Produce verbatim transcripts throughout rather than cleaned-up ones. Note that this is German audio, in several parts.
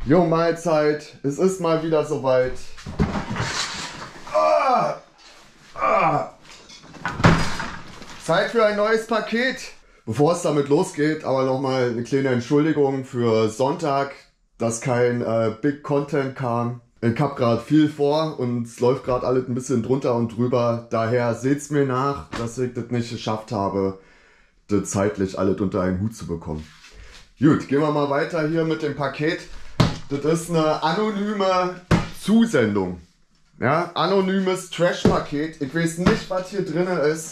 Jo, Mahlzeit. Es ist mal wieder soweit. Ah, ah. Zeit für ein neues Paket. Bevor es damit losgeht, aber nochmal eine kleine Entschuldigung für Sonntag, dass kein äh, Big Content kam. Ich hab gerade viel vor und es läuft gerade alles ein bisschen drunter und drüber. Daher seht's mir nach, dass ich das nicht geschafft habe, das zeitlich alles unter einen Hut zu bekommen. Gut, gehen wir mal weiter hier mit dem Paket. Das ist eine anonyme Zusendung. Ja, anonymes Trash-Paket. Ich weiß nicht, was hier drin ist.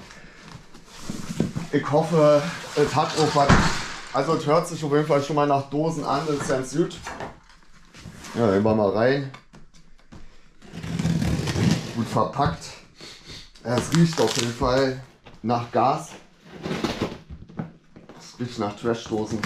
Ich hoffe, es hat auch was. Also es hört sich auf jeden Fall schon mal nach Dosen an. Das ist ganz gut. Ja, nehmen wir mal rein. Gut verpackt. Ja, es riecht auf jeden Fall nach Gas. Es riecht nach Trashdosen.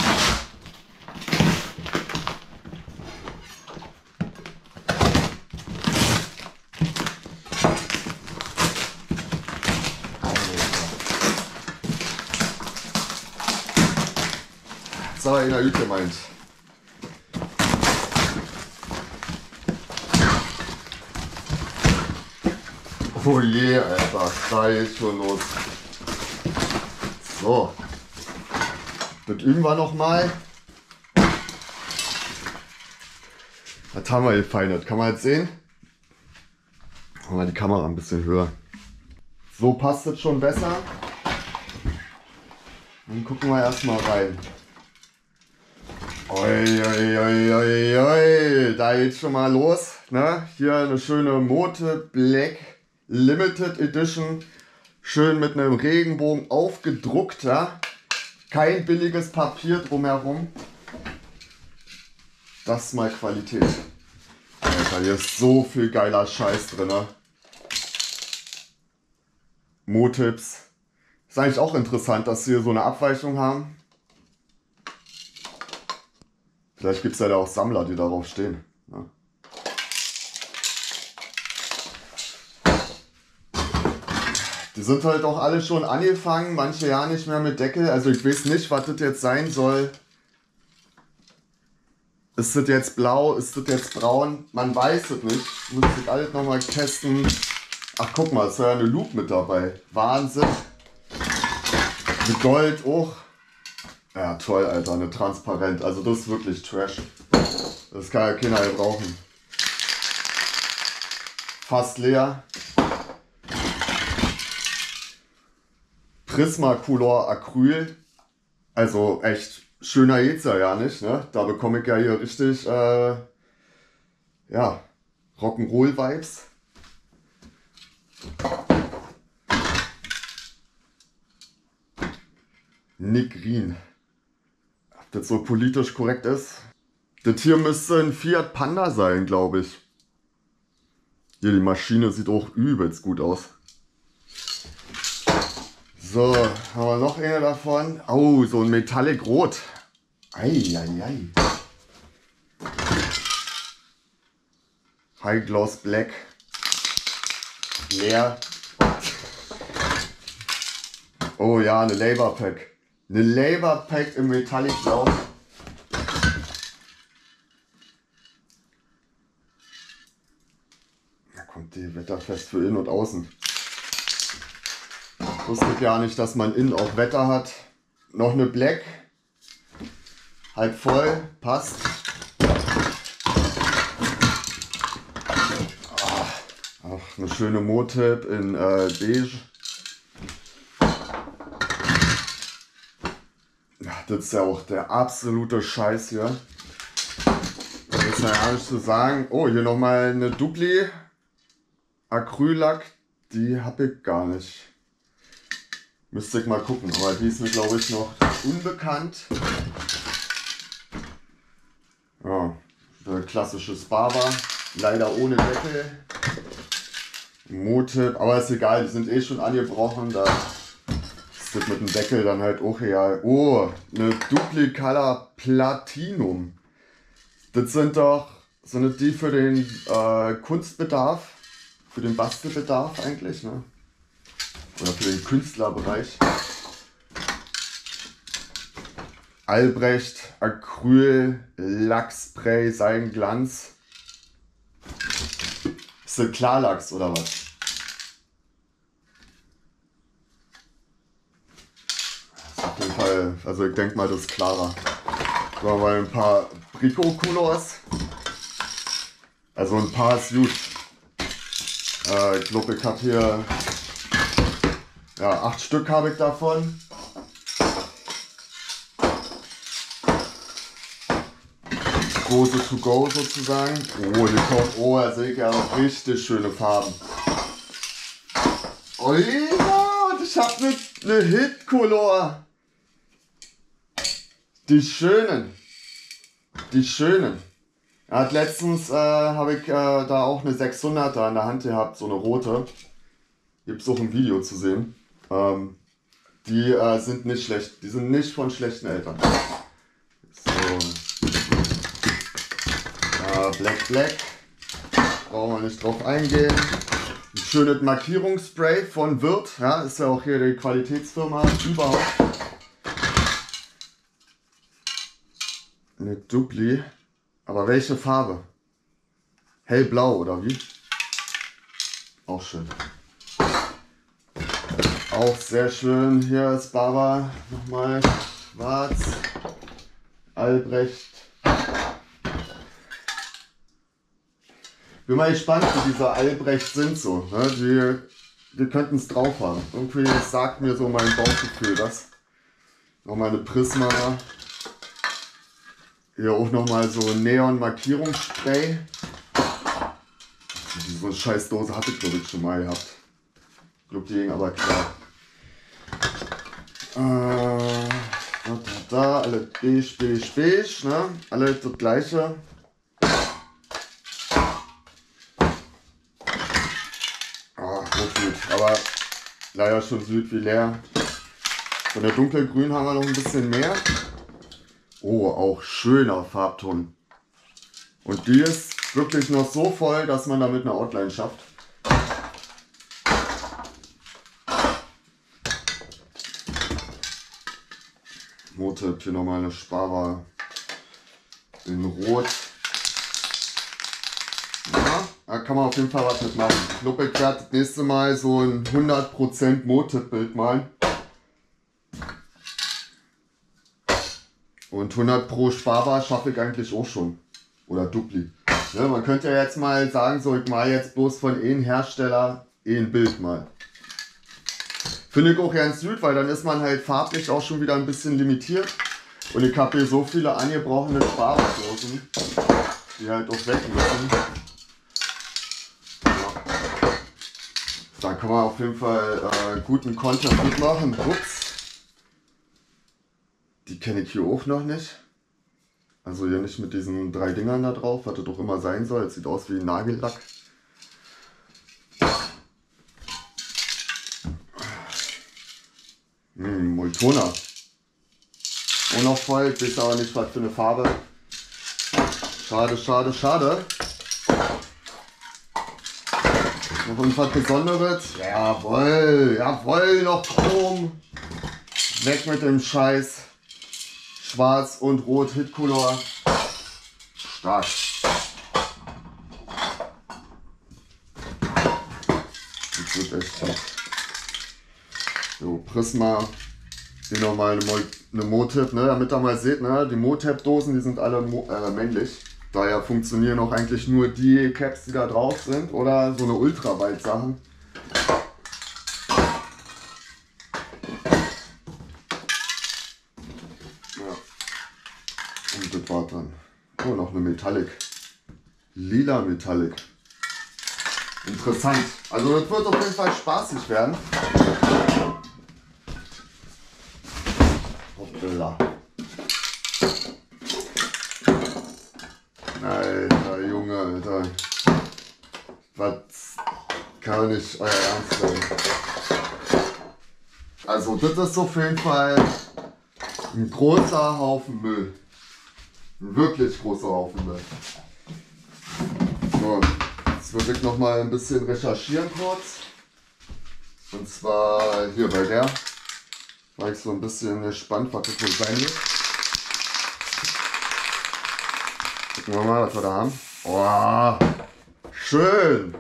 Das ist aber in der Hütte gemeint. Oh je, Alter, da ist schon los. So. Das üben wir nochmal. Was haben wir hier fein? Kann man jetzt sehen? Machen wir die Kamera ein bisschen höher. So passt es schon besser. Dann gucken wir erstmal rein. Oi, oi, oi, oi, oi. Da geht's schon mal los. Ne? Hier eine schöne Mote Black Limited Edition. Schön mit einem Regenbogen aufgedruckt. Ja? Kein billiges Papier drumherum. Das ist mal Qualität. Alter, hier ist so viel geiler Scheiß drin. Ne? Motips. Ist eigentlich auch interessant, dass sie hier so eine Abweichung haben. Vielleicht gibt es ja da auch Sammler, die darauf stehen. Ja. Die sind halt auch alle schon angefangen, manche ja nicht mehr mit Deckel. Also ich weiß nicht, was das jetzt sein soll. Ist das jetzt blau, ist das jetzt braun? Man weiß es nicht. Muss ich alles nochmal testen. Ach guck mal, ist ja eine Lupe mit dabei. Wahnsinn. Mit Gold auch. Ja, toll, Alter, eine transparent. Also das ist wirklich Trash. Das kann ja keiner gebrauchen. Fast leer. Prismacolor Acryl. Also echt schöner geht's ja ja nicht, ne? Da bekomme ich ja hier richtig, äh, ja, Rock'n'Roll-Vibes. Nick Green. Ob das so politisch korrekt ist? Das hier müsste ein Fiat Panda sein, glaube ich. Hier, die Maschine sieht auch übelst gut aus. So, haben wir noch eine davon. Oh, so ein Metallic Rot. Eieiei. High Gloss Black. Leer. Oh ja, eine Labor Pack. Eine Labor Pack im Metallic Blau. Da kommt die wetterfest für innen und außen. Ich wusste ja nicht, dass man innen auch Wetter hat. Noch eine Black. Halb voll. Passt. Ach, eine schöne Motip in äh, beige. Das ist ja auch der absolute Scheiß hier. Das ist ja gar nicht zu sagen. Oh, hier nochmal eine Dupli Acryllack. Die habe ich gar nicht. Müsste ich mal gucken. Aber die ist mir, glaube ich, noch unbekannt. Ja, der klassische Barber. Leider ohne Deckel. Motip. Aber ist egal, die sind eh schon angebrochen. Da ist das mit dem Deckel dann halt auch egal. Oh, eine Dupli Color Platinum. Das sind doch, sind die für den äh, Kunstbedarf, für den Bastelbedarf eigentlich, ne? Oder für den Künstlerbereich. Albrecht Acryl Lachsspray Seidenglanz. Ist das Klarlachs oder was? Das ist auf jeden Fall, also ich denke mal, das ist klarer. So, haben wir ein paar Brico-Colors. Also ein paar ist gut. Äh, ich glaube, ich habe hier ja, acht Stück habe ich davon. Große to go sozusagen. Oh, hier kommt, oh, da sehe ich ja noch richtig schöne Farben. Oh ja, und ich habe eine ne Hit-Color. Die schönen. Die schönen. Er hat letztens, äh, habe ich äh, da auch eine sechshunderter in der Hand gehabt, so eine rote. Gibt es auch ein Video zu sehen. Ähm, die äh, sind nicht schlecht, die sind nicht von schlechten Eltern. So. Ja, Black Black. Brauchen wir nicht drauf eingehen. Ein schönes Markierungsspray von Wirth. Ja, ist ja auch hier die Qualitätsfirma überhaupt. Eine Dupli. Aber welche Farbe? Hellblau oder wie? Auch schön. Auch sehr schön. Hier ist Baba. Nochmal schwarz. Albrecht. Bin mal gespannt, wie diese Albrecht sind so. Ne? Die, die könnten es drauf haben. Irgendwie sagt mir so mein Bauchgefühl das. Nochmal eine Prisma. Hier auch nochmal so Neon-Markierungsspray. So eine Scheißdose hatte ich glaube ich schon mal gehabt. Ich glaube, die ging aber klar. Äh, da, da, da, alle beige, beige, beige, ne? Alle das gleiche. Ah, so gut, aber leider schon süd wie leer. Von der dunkelgrün haben wir noch ein bisschen mehr. Oh, auch schöner Farbton. Und die ist wirklich noch so voll, dass man damit eine Outline schafft. Motep, hier nochmal eine Sparer in Rot. Ja, da kann man auf jeden Fall was mitmachen. Ich glaube, ich werde das nächste Mal so ein hundert Prozent Motep-Bild malen. Und hundert pro Sparbar schaffe ich eigentlich auch schon. Oder Dupli. Ne, man könnte ja jetzt mal sagen, so ich mal jetzt bloß von einem Hersteller ein Bild mal. Finde ich auch ganz süd, weil dann ist man halt farblich auch schon wieder ein bisschen limitiert. Und ich habe hier so viele angebrochene Sparbardosen, die halt auch weg müssen. Ja. Da kann man auf jeden Fall äh, guten Content mitmachen. Ups. Die kenne ich hier auch noch nicht. Also hier nicht mit diesen drei Dingern da drauf, was das doch immer sein soll. Es sieht aus wie Nagellack. Hm, Moltona. Auch noch voll, ich weiß aber nicht, was für eine Farbe. Schade, schade, schade. Noch irgendwas Besonderes? Jawohl, jawohl, noch Chrom. Weg mit dem Scheiß. Schwarz und Rot, Hit-Color. Stark. Das wird echt top. So, Prisma. Hier nochmal eine, Mo eine Motep, ne? Damit ihr mal seht, ne? Die Motep-Dosen, die sind alle mo äh, männlich. Daher funktionieren auch eigentlich nur die Caps, die da drauf sind. Oder so eine Ultraweit-Sachen. Und das war dann. Oh, noch eine Metallic. Lila Metallic. Interessant. Also das wird auf jeden Fall spaßig werden. Hoppla. Alter Junge, Alter. Was kann nicht euer Ernst sein? Also das ist auf jeden Fall ein großer Haufen Müll. Ein wirklich großer Haufen Müll. So, jetzt würde ich noch mal ein bisschen recherchieren kurz. Und zwar hier bei der. War ich so ein bisschen gespannt, was das wohl sein wird. Gucken wir mal, was wir da haben. Oh, schön.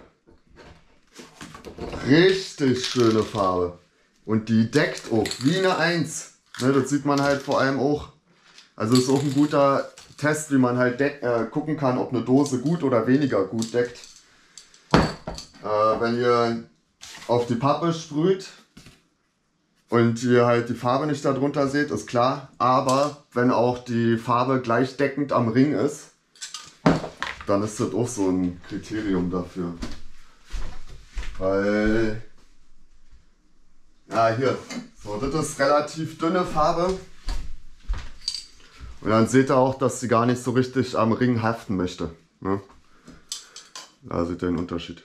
Richtig schöne Farbe. Und die deckt auch wie eine eins. Ne, das sieht man halt vor allem auch. Also ist auch ein guter Test, wie man halt äh, gucken kann, ob eine Dose gut oder weniger gut deckt. Äh, wenn ihr auf die Pappe sprüht und ihr halt die Farbe nicht darunter seht, ist klar. Aber wenn auch die Farbe gleichdeckend am Ring ist, dann ist das auch so ein Kriterium dafür. Weil, ja hier, so, das ist relativ dünne Farbe. Und dann seht ihr auch, dass sie gar nicht so richtig am Ring haften möchte. Ne? Da seht ihr den Unterschied.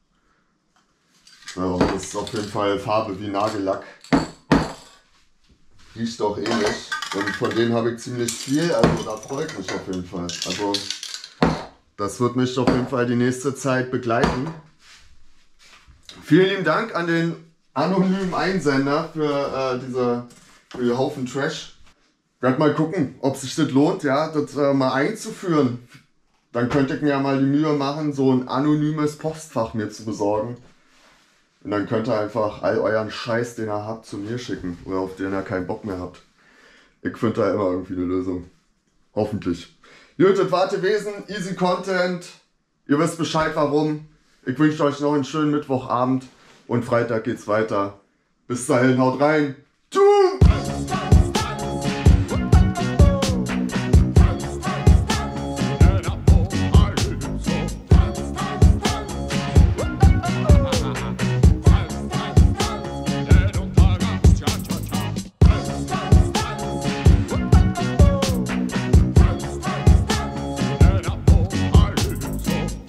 Ja, das ist auf jeden Fall Farbe wie Nagellack. Riecht auch ähnlich. Und von denen habe ich ziemlich viel, also da freue ich mich auf jeden Fall. Also das wird mich auf jeden Fall die nächste Zeit begleiten. Vielen lieben Dank an den anonymen Einsender für äh, diese für die Haufen Trash. Ich werde mal gucken, ob sich das lohnt, ja, das äh, mal einzuführen. Dann könnte ich mir ja mal die Mühe machen, so ein anonymes Postfach mir zu besorgen. Und dann könnt ihr einfach all euren Scheiß, den ihr habt, zu mir schicken. Oder auf den ihr keinen Bock mehr habt. Ich finde da immer irgendwie eine Lösung. Hoffentlich. Gut, das war gewesen. Easy Content. Ihr wisst Bescheid warum. Ich wünsche euch noch einen schönen Mittwochabend. Und Freitag geht's weiter. Bis dahin, haut rein.